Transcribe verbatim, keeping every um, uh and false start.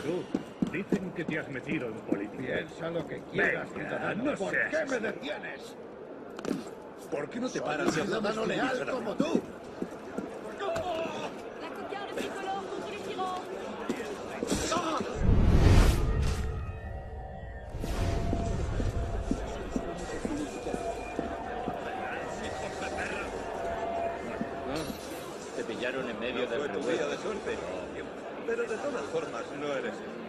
Tú, dicen que te has metido en política. Piensa lo que quieras, Venga, ciudadano. no ¿Por seas qué me así. detienes? ¿Por qué no te Soy paras un y hablamos ciudadano leal civilizadamente? como tú. La cocarde tricolore contre les tyrans. Te pillaron en medio No del fue tu revuelo. día de suerte. Pero de todas formas no eres el